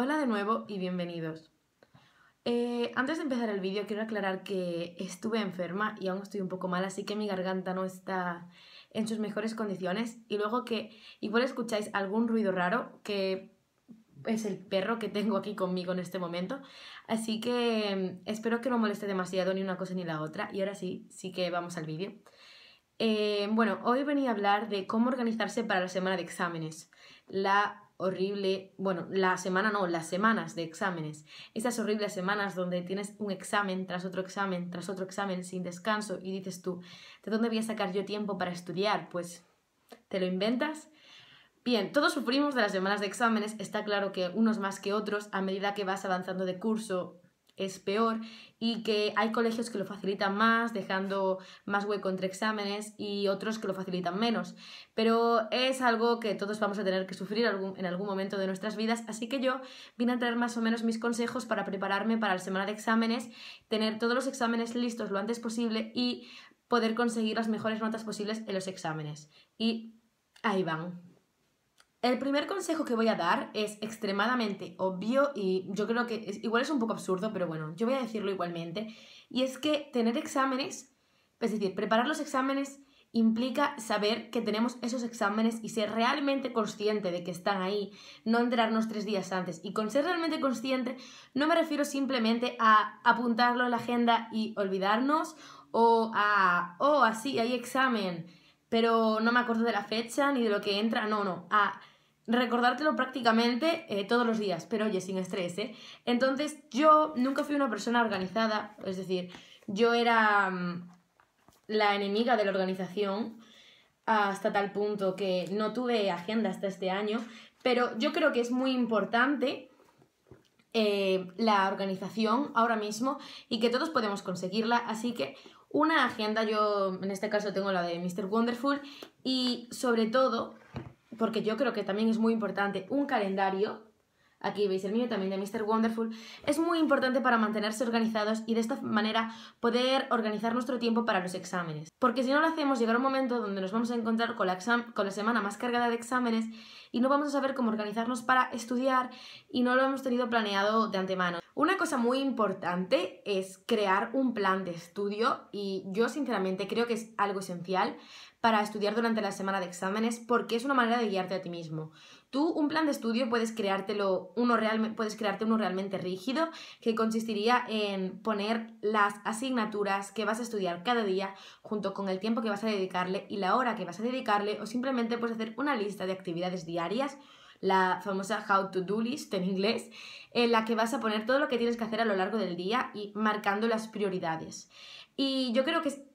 Hola de nuevo y bienvenidos. Antes de empezar el vídeo quiero aclarar que estuve enferma y aún estoy un poco mal, así que mi garganta no está en sus mejores condiciones. Y luego que igual escucháis algún ruido raro, que es el perro que tengo aquí conmigo en este momento. Así que espero que no moleste demasiado ni una cosa ni la otra. Y ahora sí que vamos al vídeo. Bueno, hoy venía a hablar de cómo organizarse para la semana de exámenes. Las semanas de exámenes. Esas horribles semanas donde tienes un examen tras otro examen, tras otro examen sin descanso y dices tú, ¿de dónde voy a sacar yo tiempo para estudiar? Pues te lo inventas. Bien, todos sufrimos de las semanas de exámenes, está claro que unos más que otros, a medida que vas avanzando de curso es peor y que hay colegios que lo facilitan más, dejando más hueco entre exámenes y otros que lo facilitan menos. Pero es algo que todos vamos a tener que sufrir en algún momento de nuestras vidas, así que yo vine a traer más o menos mis consejos para prepararme para la semana de exámenes, tener todos los exámenes listos lo antes posible y poder conseguir las mejores notas posibles en los exámenes. Y ahí van. El primer consejo que voy a dar es extremadamente obvio y yo creo que igual es un poco absurdo, pero bueno, yo voy a decirlo igualmente. Y es que tener exámenes, es decir, preparar los exámenes implica saber que tenemos esos exámenes y ser realmente consciente de que están ahí, no enterarnos 3 días antes. Y con ser realmente consciente no me refiero simplemente a apuntarlo en la agenda y olvidarnos o así, hay examen, pero no me acuerdo de la fecha ni de lo que entra, no, a recordártelo prácticamente todos los días, pero oye, sin estrés, ¿eh? Entonces, yo nunca fui una persona organizada, es decir, yo era la enemiga de la organización hasta tal punto que no tuve agenda hasta este año, pero yo creo que es muy importante la organización ahora mismo y que todos podemos conseguirla, así que una agenda, yo en este caso tengo la de Mr. Wonderful y sobre todo, porque yo creo que también es muy importante, un calendario. Aquí veis el mío también de Mr. Wonderful. Es muy importante para mantenerse organizados y de esta manera poder organizar nuestro tiempo para los exámenes. Porque si no lo hacemos, llegará un momento donde nos vamos a encontrar con la semana más cargada de exámenes y no vamos a saber cómo organizarnos para estudiar y no lo hemos tenido planeado de antemano. Una cosa muy importante es crear un plan de estudio y yo sinceramente creo que es algo esencial para estudiar durante la semana de exámenes porque es una manera de guiarte a ti mismo. Tú un plan de estudio puedes crearte uno realmente rígido que consistiría en poner las asignaturas que vas a estudiar cada día junto con el tiempo que vas a dedicarle y la hora que vas a dedicarle o simplemente puedes hacer una lista de actividades diarias, la famosa How to Do List en inglés, en la que vas a poner todo lo que tienes que hacer a lo largo del día y marcando las prioridades. Y yo creo que es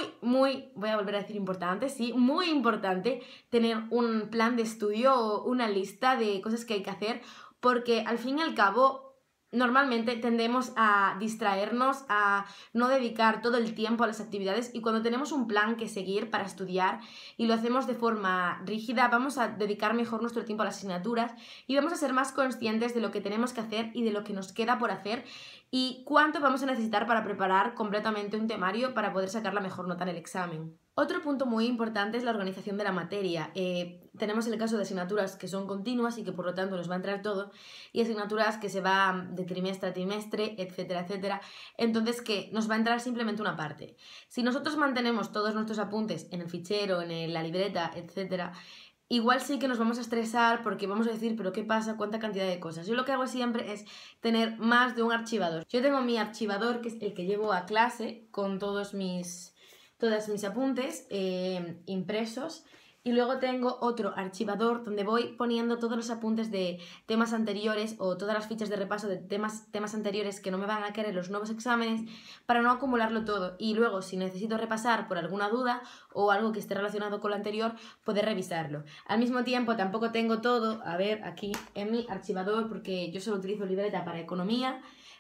voy a volver a decir importante, sí, muy importante tener un plan de estudio o una lista de cosas que hay que hacer, porque al fin y al cabo normalmente tendemos a distraernos, a no dedicar todo el tiempo a las actividades y cuando tenemos un plan que seguir para estudiar y lo hacemos de forma rígida, vamos a dedicar mejor nuestro tiempo a las asignaturas y vamos a ser más conscientes de lo que tenemos que hacer y de lo que nos queda por hacer y cuánto vamos a necesitar para preparar completamente un temario para poder sacar la mejor nota en el examen. Otro punto muy importante es la organización de la materia. Tenemos el caso de asignaturas que son continuas y que por lo tanto nos va a entrar todo y asignaturas que se van de trimestre a trimestre, etcétera, etcétera. Entonces que nos va a entrar simplemente una parte. Si nosotros mantenemos todos nuestros apuntes en el fichero, en la libreta, etcétera, igual sí que nos vamos a estresar porque vamos a decir, pero ¿qué pasa? ¿Cuánta cantidad de cosas? Yo lo que hago siempre es tener más de un archivador. Yo tengo mi archivador, que es el que llevo a clase con todos mis apuntes impresos y luego tengo otro archivador donde voy poniendo todos los apuntes de temas anteriores o todas las fichas de repaso de temas anteriores que no me van a querer los nuevos exámenes para no acumularlo todo y luego si necesito repasar por alguna duda o algo que esté relacionado con lo anterior poder revisarlo. Al mismo tiempo tampoco tengo todo, a ver, aquí en mi archivador porque yo solo utilizo libreta para economía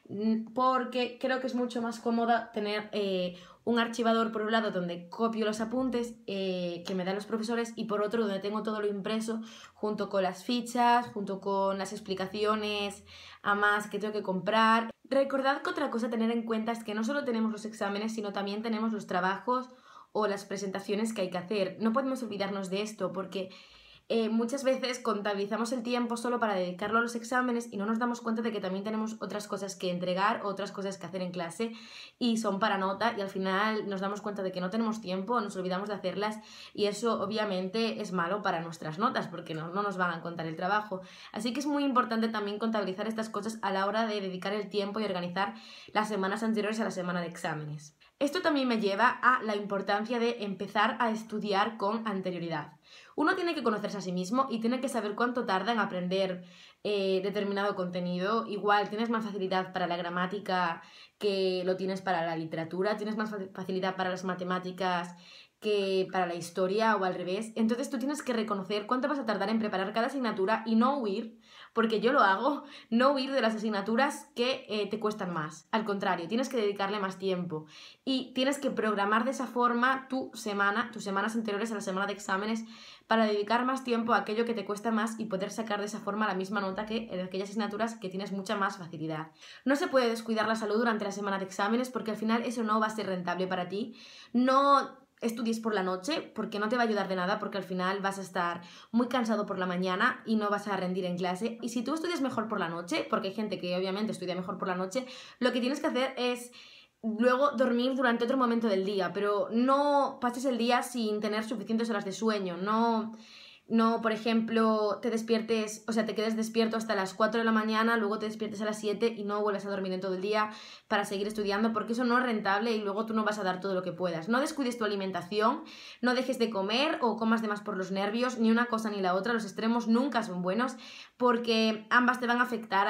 porque creo que es mucho más cómoda tener un archivador por un lado donde copio los apuntes que me dan los profesores y por otro donde tengo todo lo impreso junto con las fichas, junto con las explicaciones a más que tengo que comprar. Recordad que otra cosa a tener en cuenta es que no solo tenemos los exámenes sino también tenemos los trabajos o las presentaciones que hay que hacer. No podemos olvidarnos de esto porque muchas veces contabilizamos el tiempo solo para dedicarlo a los exámenes y no nos damos cuenta de que también tenemos otras cosas que entregar, otras cosas que hacer en clase y son para nota, y al final nos damos cuenta de que no tenemos tiempo, nos olvidamos de hacerlas, y eso obviamente es malo para nuestras notas porque no nos van a contar el trabajo. Así que es muy importante también contabilizar estas cosas a la hora de dedicar el tiempo y organizar las semanas anteriores a la semana de exámenes. Esto también me lleva a la importancia de empezar a estudiar con anterioridad. Uno tiene que conocerse a sí mismo y tiene que saber cuánto tarda en aprender determinado contenido. Igual tienes más facilidad para la gramática que lo tienes para la literatura, tienes más facilidad para las matemáticas que para la historia o al revés. Entonces tú tienes que reconocer cuánto vas a tardar en preparar cada asignatura y no huir, porque yo lo hago, no huir de las asignaturas que te cuestan más. Al contrario, tienes que dedicarle más tiempo y tienes que programar de esa forma tus semanas anteriores a la semana de exámenes para dedicar más tiempo a aquello que te cuesta más y poder sacar de esa forma la misma nota que en aquellas asignaturas que tienes mucha más facilidad. No se puede descuidar la salud durante la semana de exámenes porque al final eso no va a ser rentable para ti. No estudies por la noche porque no te va a ayudar de nada, porque al final vas a estar muy cansado por la mañana y no vas a rendir en clase. Y si tú estudias mejor por la noche, porque hay gente que obviamente estudia mejor por la noche, lo que tienes que hacer es luego dormir durante otro momento del día, pero no pases el día sin tener suficientes horas de sueño. No, por ejemplo, te despiertes, o sea, te quedes despierto hasta las 4 de la mañana, luego te despiertes a las 7 y no vuelves a dormir en todo el día para seguir estudiando, porque eso no es rentable y luego tú no vas a dar todo lo que puedas. No descuides tu alimentación, no dejes de comer o comas de más por los nervios, ni una cosa ni la otra. Los extremos nunca son buenos porque ambas te van a afectar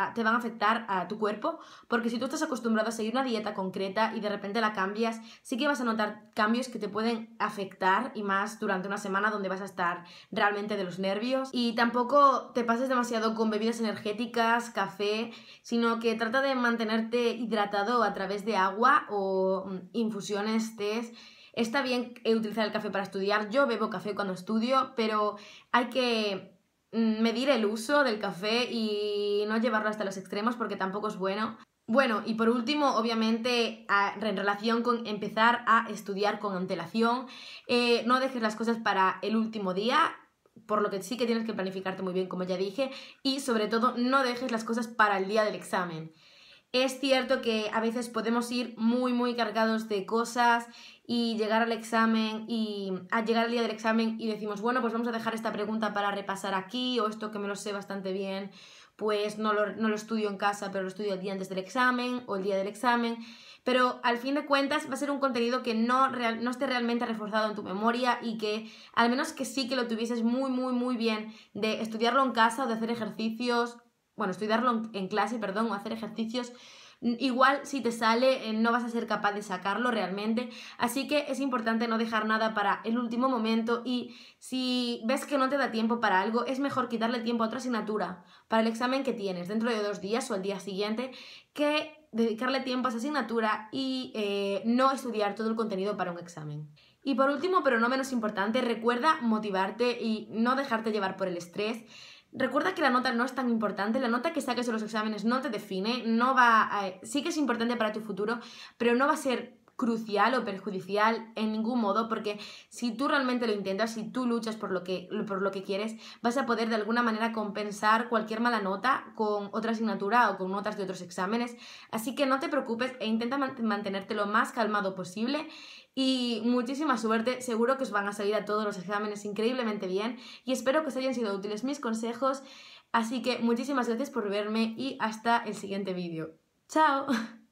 a tu cuerpo, porque si tú estás acostumbrado a seguir una dieta concreta y de repente la cambias, sí que vas a notar cambios que te pueden afectar, y más durante una semana donde vas a estar realmente de los nervios. Y tampoco te pases demasiado con bebidas energéticas, café, sino que trata de mantenerte hidratado a través de agua o infusiones, tés. Está bien utilizar el café para estudiar, yo bebo café cuando estudio, pero hay que medir el uso del café y no llevarlo hasta los extremos porque tampoco es bueno. Bueno, y por último, obviamente, en relación con empezar a estudiar con antelación, no dejes las cosas para el último día, por lo que sí que tienes que planificarte muy bien, como ya dije, y sobre todo no dejes las cosas para el día del examen. Es cierto que a veces podemos ir muy cargados de cosas y llegar al examen y llegar al día del examen y decimos, bueno, pues vamos a dejar esta pregunta para repasar aquí, o esto que me lo sé bastante bien, pues no lo estudio en casa, pero lo estudio el día antes del examen o el día del examen. Pero al fin de cuentas va a ser un contenido que no esté realmente reforzado en tu memoria, y que al menos que sí que lo tuvieses muy bien de estudiarlo en casa o de hacer ejercicios, bueno, estudiarlo en clase, perdón, o hacer ejercicios. Igual si te sale no vas a ser capaz de sacarlo realmente, así que es importante no dejar nada para el último momento, y si ves que no te da tiempo para algo, es mejor quitarle tiempo a otra asignatura para el examen que tienes dentro de 2 días o el día siguiente, que dedicarle tiempo a esa asignatura y no estudiar todo el contenido para un examen. Y por último, pero no menos importante, recuerda motivarte y no dejarte llevar por el estrés. Recuerda que la nota no es tan importante, la nota que saques en los exámenes no te define, sí que es importante para tu futuro, pero no va a ser crucial o perjudicial en ningún modo, porque si tú realmente lo intentas, si tú luchas por lo que quieres, vas a poder de alguna manera compensar cualquier mala nota con otra asignatura o con notas de otros exámenes. Así que no te preocupes e intenta mantenerte lo más calmado posible. Y muchísima suerte, seguro que os van a salir a todos los exámenes increíblemente bien, y espero que os hayan sido útiles mis consejos. Así que muchísimas gracias por verme y hasta el siguiente vídeo. ¡Chao!